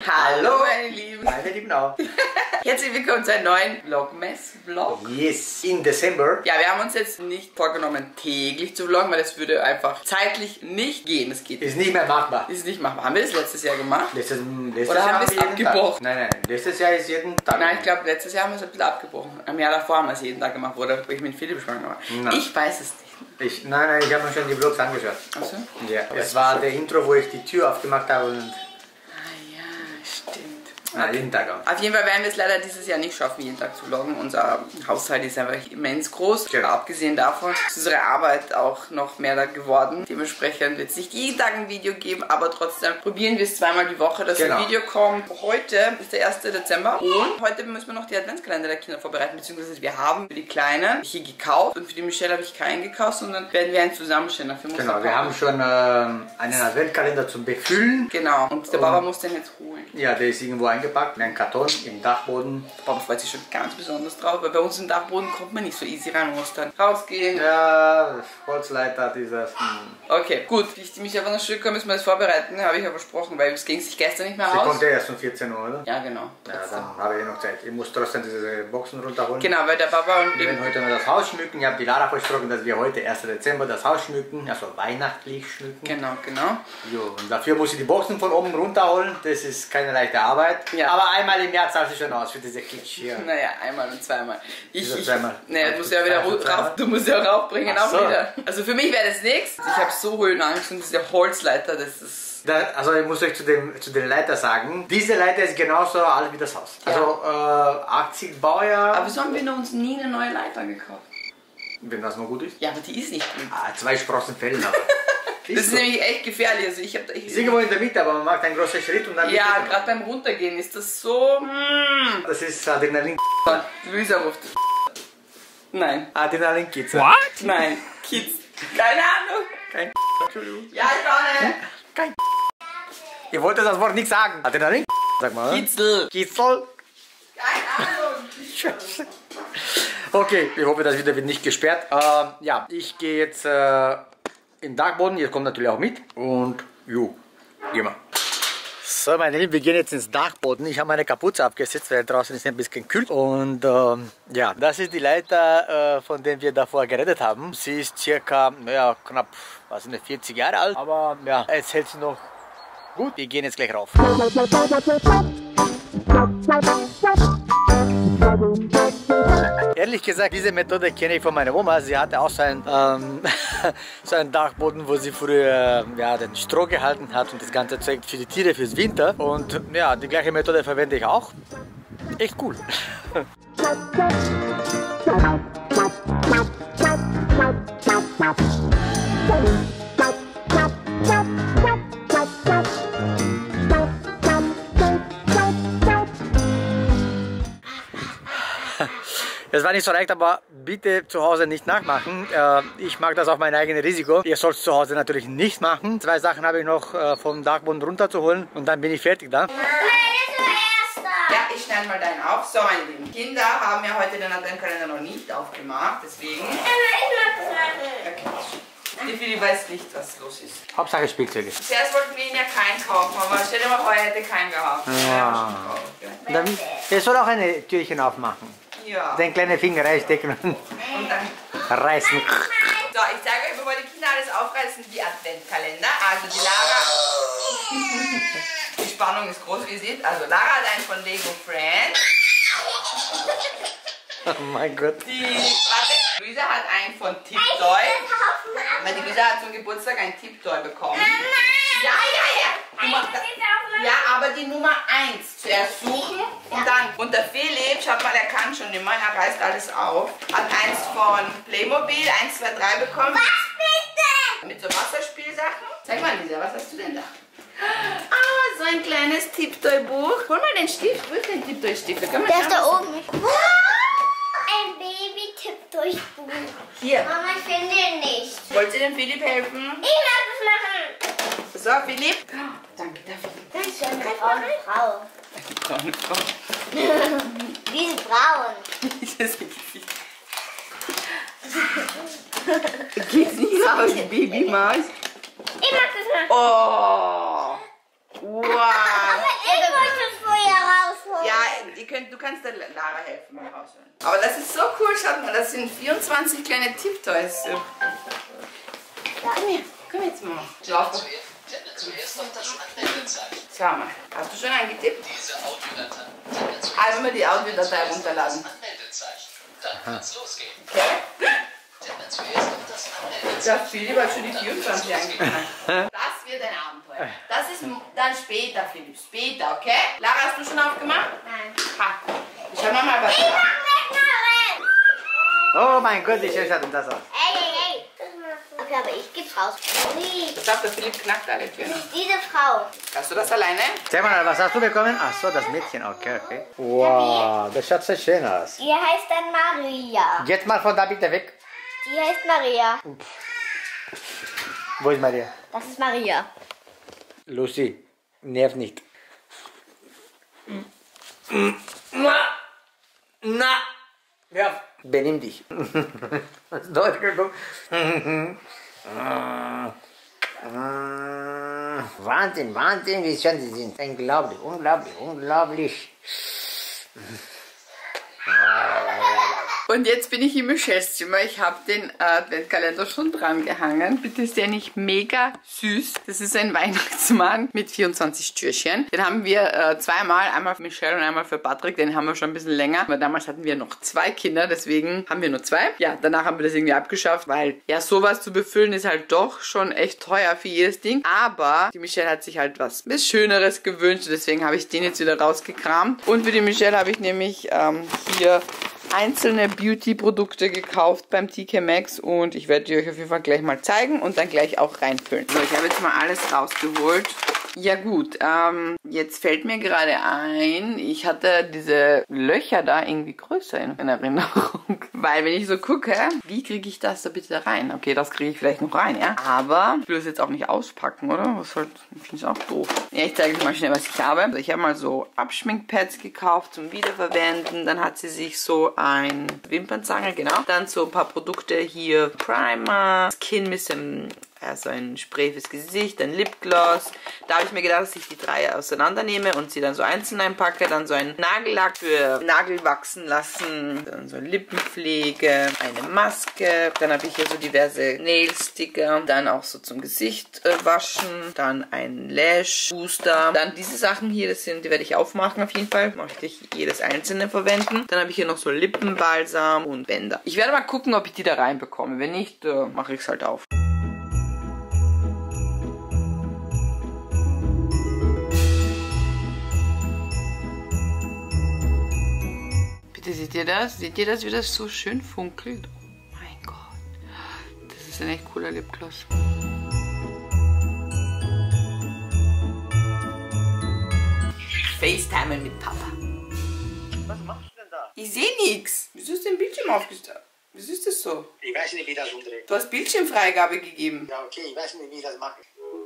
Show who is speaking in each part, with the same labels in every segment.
Speaker 1: Hallo meine Lieben.
Speaker 2: Meine Lieben auch.
Speaker 1: Herzlich willkommen zu einem neuen Vlogmas-Vlog.
Speaker 2: Yes, in Dezember.
Speaker 1: Ja, wir haben uns jetzt nicht vorgenommen, täglich zu vloggen, weil das würde einfach zeitlich nicht gehen. Es geht.
Speaker 2: Ist nicht mehr machbar.
Speaker 1: Ist nicht machbar. Haben wir das letztes Jahr gemacht?
Speaker 2: Letztes
Speaker 1: Oder
Speaker 2: Jahr
Speaker 1: haben wir es
Speaker 2: jeden
Speaker 1: abgebrochen?
Speaker 2: Tag. Nein, letztes Jahr ist jeden Tag.
Speaker 1: Nein, ich glaube, letztes Jahr haben wir es ein bisschen abgebrochen. Am Jahr davor haben wir es jeden Tag gemacht, wo ich mit Philipp schwanger war.
Speaker 2: Nein.
Speaker 1: Ich weiß es nicht.
Speaker 2: Nein, ich habe mir schon die Vlogs angeschaut.
Speaker 1: Achso?
Speaker 2: Ja, es war der Intro, wo ich die Tür aufgemacht habe und jeden Tag auch.
Speaker 1: Auf jeden Fall werden wir es leider dieses Jahr nicht schaffen, jeden Tag zu vloggen. Unser Haushalt ist einfach immens groß.
Speaker 2: Genau.
Speaker 1: Abgesehen davon ist unsere Arbeit auch noch mehr da geworden. Dementsprechend wird es nicht jeden Tag ein Video geben, aber trotzdem probieren wir es zweimal die Woche, dass ein Video kommt. Heute ist der 1. Dezember und heute müssen wir noch die Adventskalender der Kinder vorbereiten, beziehungsweise wir haben für die Kleinen hier gekauft und für die Michelle habe ich keinen gekauft, sondern werden wir einen zusammenstellen. Dafür muss
Speaker 2: genau, wir haben schon einen Adventkalender zum Befüllen.
Speaker 1: Genau, und der Papa muss den jetzt holen.
Speaker 2: Ja, der ist irgendwo eingepackt in einen Karton im Dachboden.
Speaker 1: Der Papa freut sich schon ganz besonders drauf, weil bei uns im Dachboden kommt man nicht so easy rein, muss dann rausgehen.
Speaker 2: Ja, Holzleiter, dieses.
Speaker 1: Okay, gut. Wie ich die mich einfach noch schön komme, müssen wir das vorbereiten, habe ich ja versprochen, weil es ging sich gestern nicht mehr
Speaker 2: Sie
Speaker 1: aus.
Speaker 2: kommt ja erst um 14 Uhr, oder?
Speaker 1: Ja, genau.
Speaker 2: Ja, dann habe ich noch Zeit. Ich muss trotzdem diese Boxen runterholen.
Speaker 1: Genau, weil der Papa und
Speaker 2: Wir werden heute noch das Haus schmücken. Ich habe die Lara versprochen, dass wir heute, 1. Dezember, das Haus schmücken, also weihnachtlich schmücken.
Speaker 1: Genau.
Speaker 2: Jo, und dafür muss ich die Boxen von oben runterholen. Das ist keine leichte Arbeit.
Speaker 1: Ja.
Speaker 2: Aber einmal im Jahr zahlt sich schon aus für diese Kitsch hier.
Speaker 1: Naja, einmal und zweimal.
Speaker 2: Zweimal?
Speaker 1: Naja, du musst ja wieder rauf, du musst ja raufbringen,
Speaker 2: Ach
Speaker 1: auch
Speaker 2: so.
Speaker 1: wieder. Also für mich wäre das nichts. Ich habe so Höhenangst und diese Holzleiter, das ist...
Speaker 2: Also ich muss euch zu den Leiter sagen, diese Leiter ist genauso alt wie das Haus.
Speaker 1: Ja.
Speaker 2: Also 80 Baujahr.
Speaker 1: Aber wieso haben wir uns nie eine neue Leiter gekauft?
Speaker 2: Wenn das noch gut ist.
Speaker 1: Ja, aber die ist nicht gut.
Speaker 2: 2 Sprossen fällen aber.
Speaker 1: Das ist nämlich echt gefährlich. Also ich
Speaker 2: ist irgendwo in der Mitte, aber man macht einen großen Schritt und dann...
Speaker 1: Ja, gerade beim Runtergehen ist das so...
Speaker 2: Das ist Adrenalin.
Speaker 1: Luisa ruft. Nein.
Speaker 2: Adrenalin Kids.
Speaker 1: What? Nein. Kids. Keine Ahnung.
Speaker 2: Kein Entschuldigung.
Speaker 1: Ja, ich auch nicht.
Speaker 2: Kein Ich wollte das Wort nicht sagen. Adrenalin. Sag mal.
Speaker 1: Kitzel.
Speaker 2: Kitzel.
Speaker 1: Keine Ahnung.
Speaker 2: Scheiße. Okay, ich hoffe, das wird nicht gesperrt. Ja, ich gehe jetzt in den Dachboden. Ihr kommt natürlich auch mit. Und jo, gehen wir. So, meine Lieben, wir gehen jetzt ins Dachboden. Ich habe meine Kapuze abgesetzt, weil draußen ist ein bisschen kühl. Und ja, das ist die Leiter, von der wir davor geredet haben. Sie ist circa, naja, knapp, was sind das, 40 Jahre alt. Aber ja, jetzt hält sie noch gut. Wir gehen jetzt gleich rauf. Ehrlich gesagt, diese Methode kenne ich von meiner Oma. Sie hatte auch so einen, so einen Dachboden, wo sie früher den Stroh gehalten hat und das ganze Zeug für die Tiere fürs Winter. Und ja, die gleiche Methode verwende ich auch. Echt cool. Das war nicht so leicht, aber bitte zu Hause nicht nachmachen. Ich mag das auf mein eigenes Risiko. Ihr sollt es zu Hause natürlich nicht machen. 2 Sachen habe ich noch vom Dachboden runterzuholen und dann bin ich fertig da.
Speaker 1: Ja, ich schneide mal deinen auf. So, meine lieben Kinder haben ja heute den Adventkalender noch nicht aufgemacht, deswegen... Okay. Die Philipp weiß nicht, was los ist.
Speaker 2: Hauptsache Spielzeuge.
Speaker 1: Zuerst wollten wir ihn ja keinen kaufen, aber stell dir mal vor, er hätte keinen gehabt.
Speaker 2: Ja. Der soll auch eine Türchen aufmachen.
Speaker 1: Ja.
Speaker 2: Den kleinen Finger reinstecken und
Speaker 1: Und dann...
Speaker 2: reißen.
Speaker 1: So, ich zeige euch, bevor die Kinder alles aufreißen, die Adventkalender. Also die Lara... Die Spannung ist groß, wie ihr seht. Also Lara hat einen von Lego Friends.
Speaker 2: Oh mein Gott.
Speaker 1: Luisa hat einen von Tiptoy. Weil die Luisa hat zum Geburtstag ein Tiptoy bekommen. Ja. Ja, aber die Nummer 1 zuerst suchen und dann. Und der Philipp, schaut mal, er kann schon immer, er reißt alles auf. Hat eins von Playmobil, 1, 2, 3 bekommen.
Speaker 3: Was bitte?
Speaker 1: Mit so Wasserspielsachen. Zeig mal, Lisa, was hast du denn da? Ah, so ein kleines Tiptoy-Buch. Hol mal den Stift. Wo ist dein Tiptoy-Stift?
Speaker 3: Der ist da oben. Ein Baby-Tipp-Durchbuch.
Speaker 1: Hier.
Speaker 3: Mama, ich finde ihn nicht.
Speaker 1: Wollt ihr dem Philipp helfen?
Speaker 3: Ich mag es machen.
Speaker 1: So, Philipp. Oh, danke, dafür.
Speaker 3: Das ist eine braune Frau.
Speaker 1: Braune Frau.
Speaker 3: Die ist braun.
Speaker 1: Das geht's nicht raus, Babymaus.
Speaker 3: Ich mag das machen.
Speaker 1: Oh. Wow.
Speaker 3: Aber ich wollte
Speaker 1: kannst der Lara helfen beim Auswählen. Aber das ist so cool, schaut mal, das sind 24 kleine Tipptoys. Komm jetzt mal. Schlaf doch.
Speaker 4: Zuerst auf das Anmeldezeichen.
Speaker 1: Schau mal, hast du schon eingetippt?
Speaker 4: Diese Audiodatei.
Speaker 1: Einfach mal die Audiodatei runterladen.
Speaker 4: Anmeldezeichen. Dann wird's losgehen.
Speaker 1: Okay?
Speaker 4: Tippe zuerst auf das Anmeldezeichen.
Speaker 1: Ja, Philipp hat schon die 24 eingetragen. Das wird ein Abenteuer. Das ist dann später, Philipp. Später, okay? Lara, hast du schon aufgemacht?
Speaker 3: Nein.
Speaker 1: Ha. Schauen wir mal, was
Speaker 3: Ich mach wegmachen!
Speaker 2: Oh mein Gott, wie schön schaut denn das aus?
Speaker 3: Ey. Okay, aber ich geb's raus. Ui,
Speaker 1: Ich glaube, der Philipp knackt alle Türen.
Speaker 3: diese Frau.
Speaker 1: Hast du das alleine?
Speaker 2: Sag mal, was hast du bekommen? Ach so, das Mädchen, okay. Wow, das schaut so schön aus.
Speaker 3: Die heißt dann Maria.
Speaker 2: Jetzt mal von da bitte weg.
Speaker 3: Die heißt Maria.
Speaker 2: Wo ist Maria?
Speaker 3: Das ist Maria.
Speaker 2: Lucy, nerv nicht. Na! Ja. Benimm dich. Wahnsinn, Wahnsinn, wie schön sie sind. Unglaublich, unglaublich, unglaublich.
Speaker 1: Und jetzt bin ich im Michelles Zimmer. Ich habe den Adventkalender schon dran gehangen. Bitte ist der nicht mega süß? Das ist ein Weihnachtsmann mit 24 Türchen. Den haben wir zweimal, einmal für Michelle und einmal für Patrick. Den haben wir schon ein bisschen länger. Aber damals hatten wir noch 2 Kinder, deswegen haben wir nur 2. Ja, danach haben wir das irgendwie abgeschafft, weil ja, sowas zu befüllen ist halt doch schon echt teuer für jedes Ding. Aber die Michelle hat sich halt was Schöneres gewünscht. Deswegen habe ich den jetzt wieder rausgekramt. Und für die Michelle habe ich nämlich hier einzelne Beauty-Produkte gekauft beim TK Maxx und ich werde die euch auf jeden Fall gleich mal zeigen und dann gleich auch reinfüllen. So, ich habe jetzt mal alles rausgeholt. Ja gut, jetzt fällt mir gerade ein, ich hatte diese Löcher da irgendwie größer in Erinnerung. Weil wenn ich so gucke, wie kriege ich das da bitte da rein? Okay, das kriege ich vielleicht noch rein, ja? Aber ich will das jetzt auch nicht auspacken, oder? Was halt, ich finde es auch doof. Ja, ich zeige euch mal schnell, was ich habe. Also ich habe mal so Abschminkpads gekauft zum Wiederverwenden. Dann hat sie sich so ein Wimpernzange, genau. Dann so ein paar Produkte hier. Primer, Skin Mist, also ein Spray fürs Gesicht, ein Lipgloss. Da habe ich mir gedacht, dass ich die 3 auseinandernehme und sie dann so einzeln einpacke. Dann so ein Nagellack für Nagel wachsen lassen. Dann so Lippenpflege, eine Maske. Dann habe ich hier so diverse Nailsticker. Dann auch so zum Gesicht waschen. Dann ein Lash Booster. Dann diese Sachen hier, die werde ich aufmachen auf jeden Fall. Möchte ich jedes einzelne verwenden. Dann habe ich hier noch so Lippenbalsam und Bänder. Ich werde mal gucken, ob ich die da reinbekomme. Wenn nicht, mache ich es halt auf. Seht ihr das? Seht ihr das, wie das so schön funkelt? Oh mein Gott. Das ist ein echt cooler Lipgloss. FaceTime mit Papa.
Speaker 2: Was machst du denn da?
Speaker 1: Ich sehe nichts. Wieso ist dein Bildschirm aufgestellt? Wieso ist das so?
Speaker 2: Ich weiß nicht, wie das umdreht.
Speaker 1: Du hast Bildschirmfreigabe gegeben.
Speaker 2: Ja, okay, ich weiß nicht, wie ich das mache.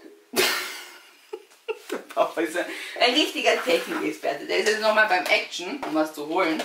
Speaker 1: Der Papa ist ein richtiger Technikexperte. Der ist jetzt nochmal beim Action, um was zu holen.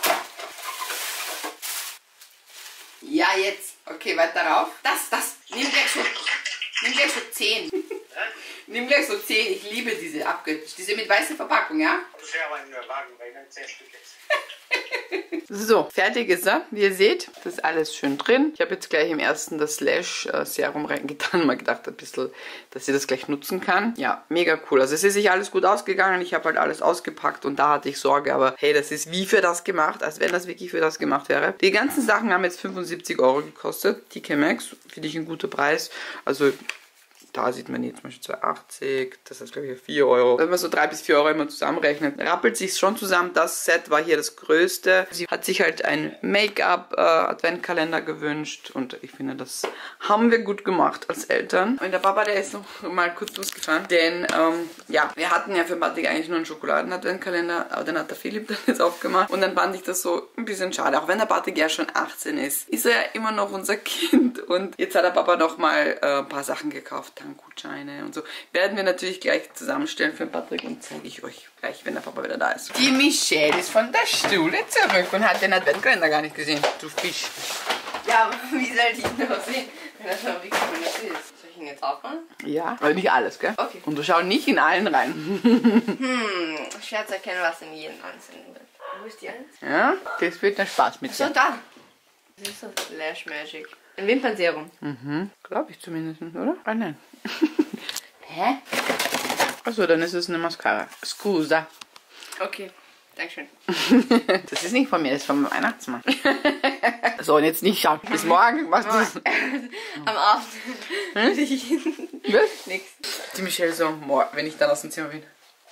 Speaker 1: Ja, jetzt. Okay, weiter rauf. Das. Nimm gleich so 10. Nimm gleich so 10. Ich liebe diese abgekürzt. Diese mit weißer Verpackung, ja?
Speaker 2: Das wäre aber ein Wagen, weil dann 10 Stück ist.
Speaker 1: So, fertig ist er. Wie ihr seht, das ist alles schön drin. Ich habe jetzt gleich im ersten das Lash Serum reingetan. Mal gedacht, ein bisschen, dass ihr das gleich nutzen kann. Ja, mega cool. Also es ist sich alles gut ausgegangen. Ich habe halt alles ausgepackt und da hatte ich Sorge. Aber hey, das ist wie für das gemacht, als wenn das wirklich für das gemacht wäre. Die ganzen Sachen haben jetzt 75 € gekostet. TK Maxx, finde ich ein guter Preis. Also da sieht man jetzt zum Beispiel 2,80, das heißt glaube ich 4 €. Wenn man so 3 bis 4 € immer zusammenrechnet, rappelt sich schon zusammen. Das Set war hier das größte. Sie hat sich halt einen Make-up-Adventkalender gewünscht und ich finde, das haben wir gut gemacht als Eltern. Und der Papa, der ist noch mal kurz losgefahren, denn ja, wir hatten ja für Patrick eigentlich nur einen Schokoladen-Adventkalender, aber den hat der Philipp dann jetzt aufgemacht und dann fand ich das so ein bisschen schade. Auch wenn der Patrick ja schon 18 ist, ist er ja immer noch unser Kind und jetzt hat der Papa noch mal ein paar Sachen gekauft. Gutscheine und so. Werden wir natürlich gleich zusammenstellen für Patrick und zeige ich euch gleich, wenn der Papa wieder da ist. Die Michelle ist von der Schule zurück und hat den Adventkalender gar nicht gesehen. Du Fisch. Ja, wie soll ich ihn noch sehen, wenn das schon wirklich von ist? Soll ich ihn jetzt aufmachen? Ja, aber nicht alles, gell? Okay. Und du schau nicht in allen rein.
Speaker 3: Schwer zu erkennen, was in jedem einzelnen drin.
Speaker 5: Wo ist die eins?
Speaker 1: Ja, das wird ein Spaß mit
Speaker 5: So,
Speaker 1: dir.
Speaker 5: da. Das ist so Lash Magic. Ein Wimpernserum.
Speaker 1: Glaube ich zumindest, oder? Ah, nein. Hä? Achso, dann ist es eine Mascara. Scusa.
Speaker 5: Okay, Dankeschön.
Speaker 1: Das ist nicht von mir, das ist vom Weihnachtsmann. So, und jetzt nicht schauen. Bis morgen. Machst du
Speaker 5: Am Abend.
Speaker 1: Was?
Speaker 5: Nix.
Speaker 1: Die Michelle so, wenn ich dann aus dem Zimmer bin.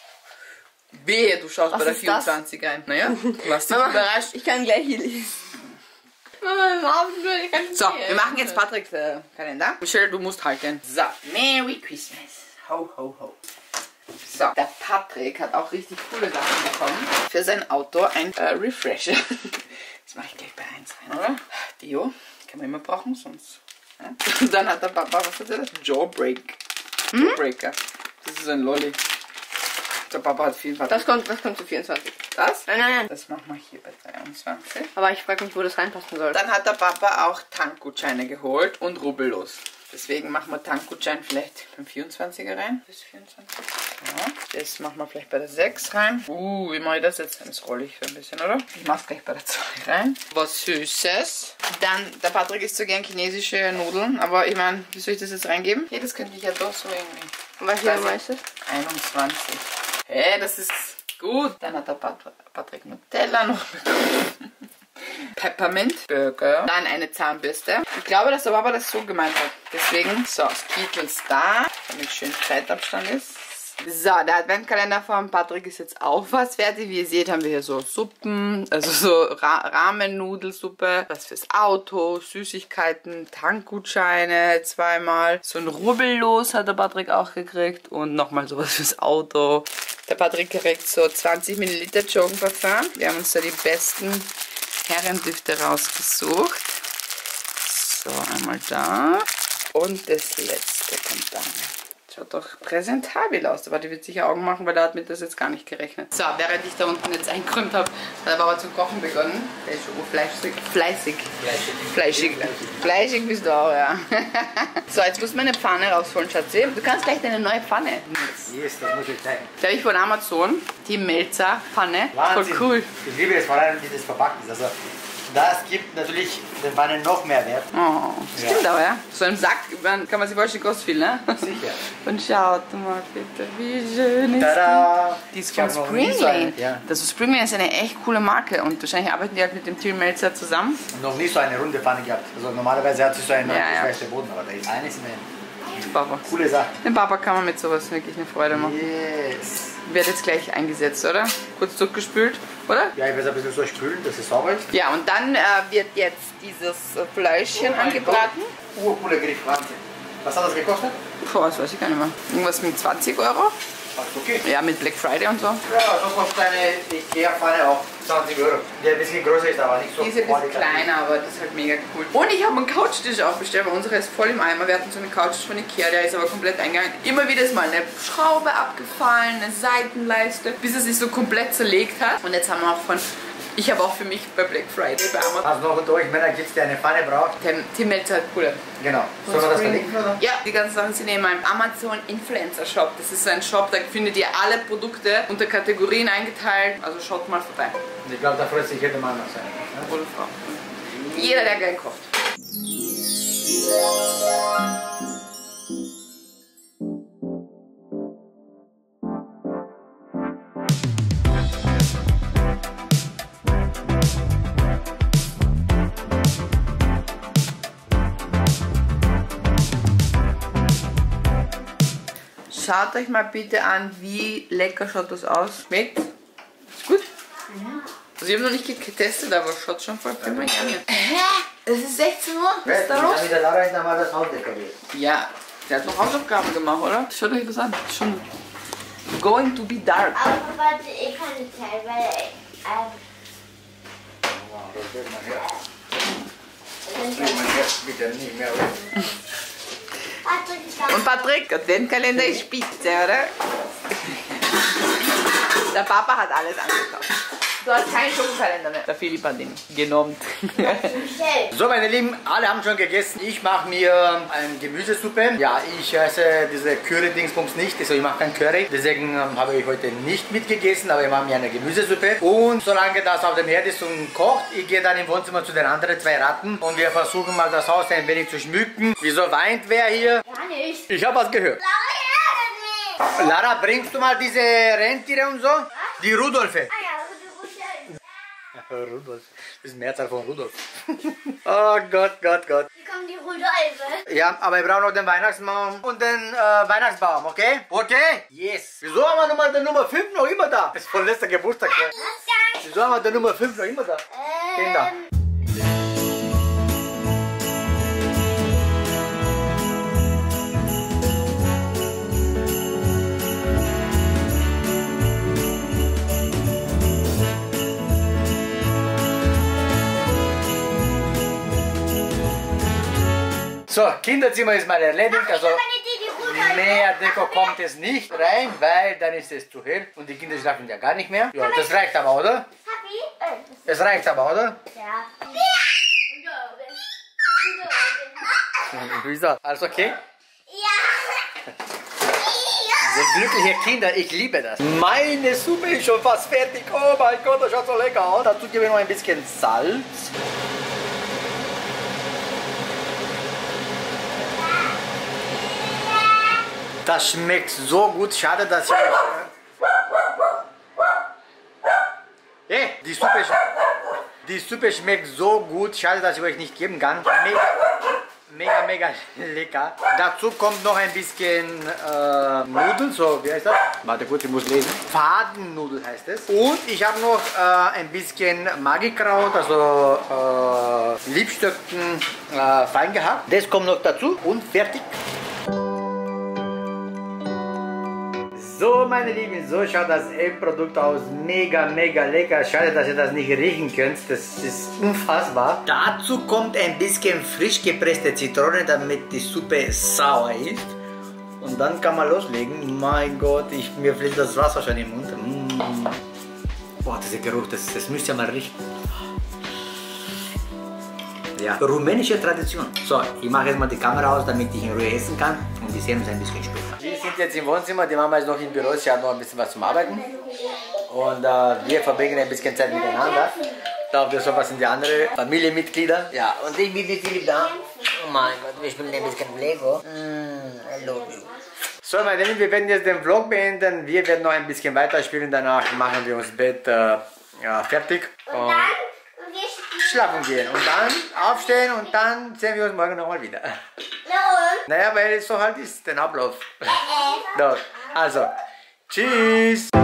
Speaker 1: Wehe, du schaust
Speaker 5: Was
Speaker 1: bei der
Speaker 5: ist das?
Speaker 1: 24 rein. Naja, lass dich überrascht.
Speaker 5: Ich kann gleich hier lesen. Mama, am Abend will ich kann nicht
Speaker 1: So,
Speaker 5: sehen.
Speaker 1: wir machen jetzt Patricks Kalender. Michelle, du musst halten. So, Merry Christmas. Ho, ho, ho. So, der Patrick hat auch richtig coole Sachen bekommen. Für sein Auto ein Refresher. Das mache ich gleich bei 1 rein, oder? Deo, kann man immer brauchen, sonst. Ja. Und dann hat der Papa, was hat er das? Jawbreaker. Das ist ein Lolli. Der Papa hat viel
Speaker 5: Das kommt zu 24.
Speaker 1: Das?
Speaker 5: Nein.
Speaker 1: Das machen wir hier bei 23.
Speaker 5: Aber ich frage mich, wo das reinpassen soll.
Speaker 1: Dann hat der Papa auch Tankgutscheine geholt und rubbellos. Deswegen machen wir Tankgutschein vielleicht beim 24er rein. Bis 24. Ja. Das machen wir vielleicht bei der 6 rein. Wie mache ich das jetzt? Das rolle ich so ein bisschen, oder? Ich mache es gleich bei der 2 rein. Was Süßes. Dann, der Patrick isst so gern chinesische Nudeln. Aber ich meine, wie soll ich das jetzt reingeben? Hey, das könnte ich ja doch so irgendwie.
Speaker 5: Und was hier ist das?
Speaker 1: 21. Hey, das ist gut. Dann hat der Patrick Nutella noch bekommen. Peppermint Burger. Dann eine Zahnbürste. Ich glaube, dass der Papa das so gemeint hat. Deswegen, so, Skittles da, damit schön Zeitabstand ist. So, der Adventkalender von Patrick ist jetzt auch fast fertig. Wie ihr seht, haben wir hier so Suppen, also so Ramen-Nudelsuppe, was fürs Auto, Süßigkeiten, Tankgutscheine zweimal. So ein Rubbellos hat der Patrick auch gekriegt und nochmal sowas fürs Auto. Der Patrick kriegt so 20 Milliliter Jogenparfum. Wir haben uns da die besten Herrendüfte rausgesucht. So, einmal da. Und das letzte kommt dann. Schaut doch präsentabel aus. Aber die wird sicher Augen machen, weil der hat mit das jetzt gar nicht gerechnet. So, während ich da unten jetzt eingeräumt habe, hat er aber zum Kochen begonnen. Der ist schon fleischig bist du auch, ja. So, jetzt muss man eine Pfanne rausholen, Schatzi. Du kannst gleich deine neue Pfanne.
Speaker 2: Yes, das muss ich zeigen.
Speaker 1: Da habe ich von Amazon die Melzer Pfanne.
Speaker 2: Wahnsinn.
Speaker 1: Voll cool.
Speaker 2: Ich liebe es vor allem, wie das verpackt ist. Also, das gibt natürlich den Pfannen noch mehr Wert.
Speaker 1: Oh, stimmt aber, ja. So ein Sack, kann man sich vorstellen, kostet viel, ne?
Speaker 2: Sicher.
Speaker 1: Und schaut mal bitte, wie schön ist
Speaker 2: Tada!
Speaker 1: die. Die ist
Speaker 2: Ich
Speaker 1: von
Speaker 2: hab noch nie so
Speaker 1: Springlane.
Speaker 2: eine, ja.
Speaker 1: Das Springlane ist eine echt coole Marke und wahrscheinlich arbeiten die halt mit dem Till Melzer zusammen.
Speaker 2: Noch nie so eine runde Pfanne gehabt. Also normalerweise hat sie so einen
Speaker 1: Ja, ja.
Speaker 2: geschwärzten Boden, aber da ist eines mehr.
Speaker 1: Papa.
Speaker 2: Coole Sache.
Speaker 1: Dem Papa kann man mit sowas wirklich eine Freude machen.
Speaker 2: Yes.
Speaker 1: Wird jetzt gleich eingesetzt, oder? Kurz durchgespült, oder?
Speaker 2: Ja, ich werde es ein bisschen so spülen, dass es sauber ist.
Speaker 1: Ja, und dann wird jetzt dieses Fleischchen angebraten.
Speaker 2: Cooler Griff, Wahnsinn. Was hat das gekostet?
Speaker 1: Boah, das weiß ich gar nicht mehr. Irgendwas mit 20 Euro?
Speaker 2: Ach, okay.
Speaker 1: Ja, mit Black Friday und so.
Speaker 2: Ja, so kostet eine Ikea-Pfanne auch 20 Euro. Die ein bisschen größer ist, aber nicht so
Speaker 1: Die ist ein bisschen kleiner, aber das ist halt mega cool. Und ich habe einen Couchtisch auch bestellt, weil unsere ist voll im Eimer. Wir hatten so einen Couchtisch von Ikea, der ist aber komplett eingegangen. Immer wieder ist mal eine Schraube abgefallen, eine Seitenleiste, bis es sich so komplett zerlegt hat. Und jetzt haben wir auch von... Ich habe auch für mich bei Black Friday bei Amazon...
Speaker 2: Also noch unter euch Männer gibt es, der eine Pfanne braucht.
Speaker 1: Tim Melzer hat coole.
Speaker 2: Genau. Sollen wir das verlinken, oder?
Speaker 1: Ja, die ganzen Sachen sind in meinem Amazon Influencer Shop. Das ist so ein Shop, da findet ihr alle Produkte unter Kategorien eingeteilt. Also schaut mal vorbei.
Speaker 2: Und ich glaube, da freut sich jeder Mann auf sein. Ne?
Speaker 1: Oder Frau. Jeder, der gern kocht. Schaut euch mal bitte an, wie lecker schaut das aus. Schmeckt? Ist gut? Also ich habe noch nicht getestet, aber schaut schon voll prima an. Hä? Es ist 16 Uhr? Was ist da los?
Speaker 2: Mit der Lara ist nochmal das Haus dekoriert.
Speaker 1: Ja, der hat noch Hausaufgaben gemacht, oder? Schaut euch das an. Schon going to be dark.
Speaker 3: Aber warte, ich kann nicht teilen, weil
Speaker 2: Das wird man her. Das wird man her. Bitte nicht mehr, oder?
Speaker 1: Und Patrick, Adventkalender ist spitze, oder? Der Papa hat alles angekauft. Du hast keinen Schokokalender mehr. Der Philipp hat den genommen.
Speaker 2: So, meine Lieben, alle haben schon gegessen. Ich mache mir eine Gemüsesuppe. Ja, ich esse diese Curry-Dingsbums nicht, also ich mache kein Curry. Deswegen habe ich heute nicht mitgegessen, aber ich mache mir eine Gemüsesuppe. Und solange das auf dem Herd ist und kocht, ich gehe dann im Wohnzimmer zu den anderen 2 Ratten und wir versuchen mal das Haus ein wenig zu schmücken. Wieso weint wer hier?
Speaker 3: Gar nicht.
Speaker 2: Ich habe was gehört. Lara, bringst du mal diese Rentiere und so? Die Rudolfe. Rudolf. Das ist Mehrzahl von Rudolf. Oh Gott, Gott, Gott.
Speaker 3: Hier kommen die Rudolfe.
Speaker 2: Ja, aber wir brauchen noch den Weihnachtsbaum und den Weihnachtsbaum, okay? Okay? Yes. Wieso haben wir nochmal den Nummer 5 noch immer da? Das ist von letzter Geburtstag. Wieso haben wir den Nummer 5 noch immer da? Kinder. So, Kinderzimmer ist mal erledigt, also mehr Deko kommt es nicht rein, weil dann ist es zu hell und die Kinder schlafen ja gar nicht mehr. Ja, das reicht aber, oder? Es reicht aber, oder?
Speaker 3: Ja.
Speaker 2: Wieso? Alles okay?
Speaker 3: Ja.
Speaker 2: Diese glückliche Kinder, ich liebe das. Meine Suppe ist schon fast fertig. Oh mein Gott, das schaut so lecker aus. Dazu gebe ich noch ein bisschen Salz. Das schmeckt so gut, schade, dass ich euch... Hey, die Suppe schmeckt so gut, schade, dass ich euch nicht geben kann. Mega lecker. Dazu kommt noch ein bisschen Nudeln, so, wie heißt das? Warte kurz, ich muss lesen. Fadennudel heißt es. Und ich habe noch ein bisschen Magikraut, also Liebstöcken fein gehackt. Das kommt noch dazu und fertig. So, meine Lieben, so schaut das Endprodukt aus. Mega lecker. Schade, dass ihr das nicht riechen könnt. Das ist unfassbar. Dazu kommt ein bisschen frisch gepresste Zitrone, damit die Suppe sauer ist. Und dann kann man loslegen. Mein Gott, mir fließt das Wasser schon im Mund. Boah, dieser Geruch, das müsst ihr mal riechen. Ja, rumänische Tradition. So, ich mache jetzt mal die Kamera aus, damit ich in Ruhe essen kann. Und wir sehen uns ein bisschen später. Wir sind jetzt im Wohnzimmer, die Mama ist noch im Büro, sie hat noch ein bisschen was zum Arbeiten. Und wir verbringen ein bisschen Zeit miteinander. Da auf der Sofa sind die anderen Familienmitglieder. Ja, und ich bin mit Philipp da. Oh mein Gott, wir spielen ein bisschen Lego. I love you. So, meine Lieben, wir werden jetzt den Vlog beenden. Wir werden noch ein bisschen weiterspielen. Danach machen wir uns Bett fertig.
Speaker 3: Und dann
Speaker 2: schlafen gehen. Und dann aufstehen und dann sehen wir uns morgen nochmal wieder. Naja, weil es so halt ist, den Ablauf. Doch. Also, tschüss.